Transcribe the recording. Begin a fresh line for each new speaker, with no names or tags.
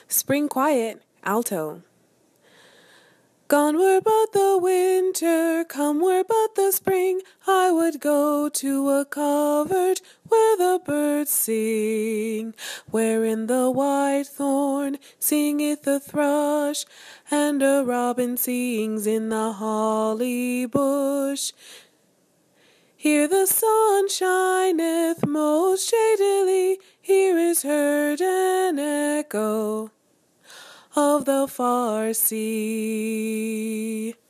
Spring quiet, alto. Gone were but the winter, come were but the spring. I would go to a covert where the birds sing, wherein the white thorn singeth the thrush, and a robin sings in the holly bush. Here the sun shineth most shadily, here is heard an echo of the far sea.